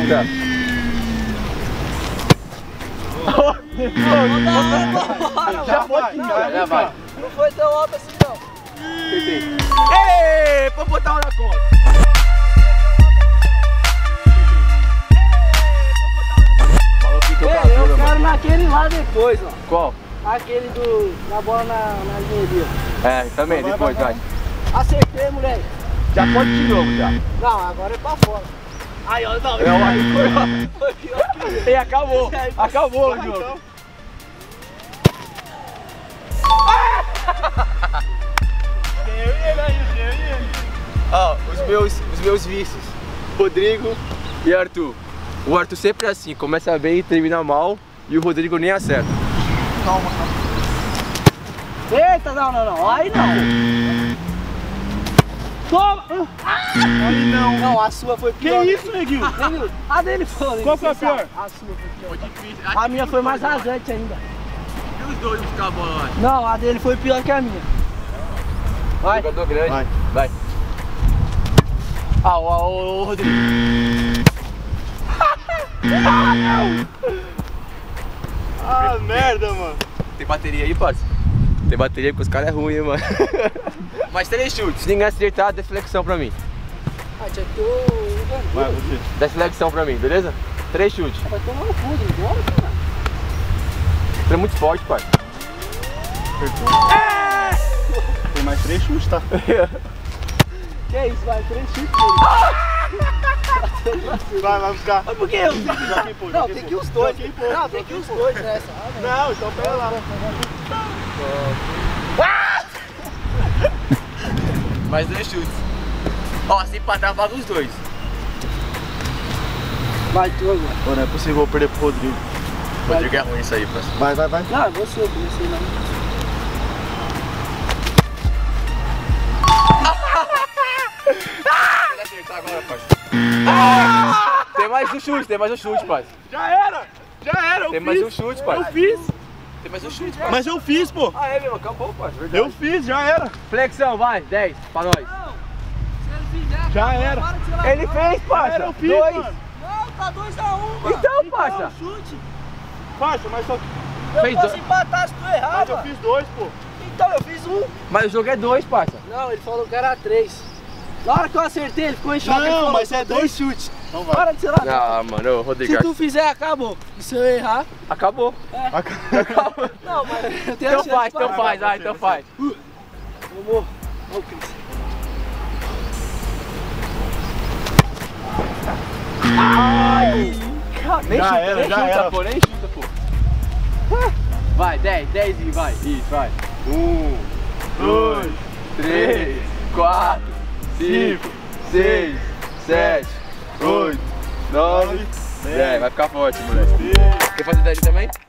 Tá. Já vai. Não foi tão alto assim não. Ei, pra botar uma na conta. Ei, eu quero naquele lá depois, ó. Qual? Aquele da bola na linha. É, também, depois, vai. Acertei, moleque. Já pode de novo, já. Não, agora é pra fora. Aí, ó, não. Foi pior que o... E acabou. Acabou o jogo. Então. Ó, os meus vices, Rodrigo e Arthur. O Arthur sempre é assim, começa bem e termina mal, e o Rodrigo nem acerta. Eita, não. Aí não. Toma! Aí não. Não, a sua foi pior. Que isso, neguinho? A dele foi. Qual foi a pior? A sua foi pior. A minha foi mais rasante ainda. E os dois buscar a bola lá? Não, a dele foi pior que a minha. Vai. Jogador grande. Vai. O Rodrigo. Ah, merda, mano. Tem bateria aí, parça? Tem bateria porque os caras é ruim, hein, mano. Mas 3 chutes. Se ninguém acertar, deflexão pra mim. Tinha que ter o... Vai, você. Deflexão pra mim, beleza? 3 chutes. Vai tomar no fundo, embora, cara. Você é muito forte, pai. Tem mais 3 chutes, tá? Que isso, vai, 3 chutes. Vai buscar. Mas por que eu? Joga pô. Não, tem que ir os dois. Não, tem que ir os dois nessa. Não, então pera lá. Mais 2 chutes. Ó, se empatar, vaga os dois. Vai tu agora. Pô, não é possível, vou perder pro Rodrigo. O Rodrigo é ruim isso aí, parceiro. Vai. Não, é você, eu comecei não. Vai acertar agora, parceiro. Tem mais um chute, parceiro. Já era, eu Tem fiz. mais um chute, pai. Eu fiz. Tem mais um chute, pai. Mas eu fiz, pô. Ah, é, meu, acabou, pai. Verdade. Eu fiz, já era. Flexão, vai, 10, pra nós. Não, se ele fizer, Já era. para de ser ladrão. Ele fez, parça. Eu fiz, 2. mano. Não, tá 2 a 1, mano. Então, parça. Chute. Parça, mas só... Eu Fez posso dois. empatar se tu errar, Mas eu mano. fiz 2, pô. Então, eu fiz 1. Mas o jogo é 2, parça. Não, ele falou que era 3. Na hora que eu acertei, ele ficou em choque. Ele Não, falou, mas é são 2 chutes. Então vai. Para de ser ladrão. Ah, mano, o Rodrigo. Se tu fizer, acabou. E se eu errar... Acabou. Acabou. Não, mas eu tenho Então a chance faz, pra- então faz, vai, então faz. Vamos. Ô, Cris. Ai! Nem Já chuta, era, nem já chuta, era. pô, nem chuta, pô. Vai, 10 e vai. Isso, vai. 1, 2, 3, 4, 5, 6, 7, 8, 9, 10. Vai ficar forte, moleque. Quer fazer 10 também?